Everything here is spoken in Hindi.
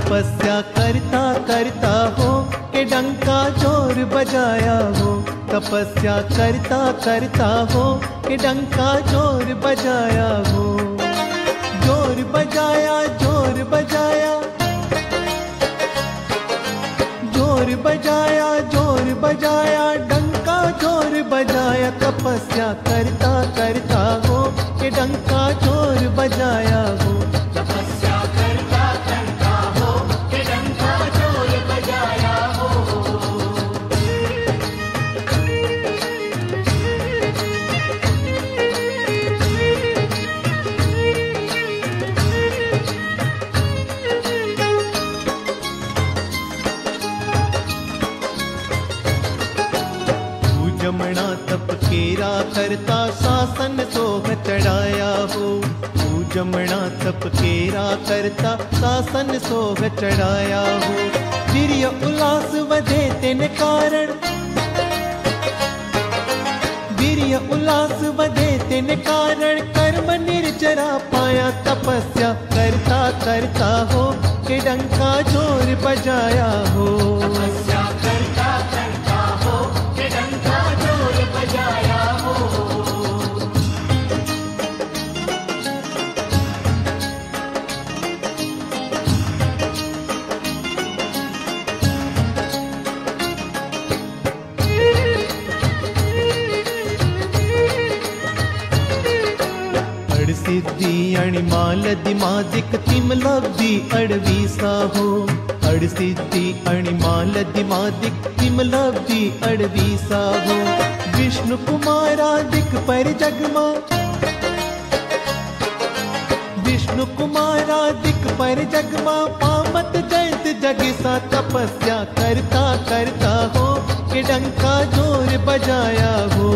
तपस्या करता करता हो के डंका जोर बजाया हो। तपस्या करता करता हो के डंका जोर बजाया हो। जोर बजाया जोर बजाया जोर बजाया जोर बजाया डंका जोर बजाया। तपस्या करता करता हो के डंका जोर बजाया हो। तपस्या करता करता हो के डंका जोर बजाया हो। जमना तप केरा करता शासन सोह चढ़ाया हो। जमना तप केरा करता शासन सोह चढ़ाया हो। वीर्य उल्लास वधे तिन कारण वीर्य उल्लास वधे तिन कारण कर्म निर्जरा पाया। तपस्या करता करता हो के डंका जोर बजाया हो। तपस्या करता करता हो के डंका जोर बजाया हो। सिद्धि अणिमाल दिमादिक तिम लब्धि अड़वीसा हो। अड़ सिद्धि अणिमाल दिमादिक तिम लब्धि अड़वीसा हो। विष्णु कुमारादिक पर जगमा विष्णु कुमारादिक पर जगमा पामत जयत जगिसा। तपस्या करता करता हो के डंका जोर बजाया हो।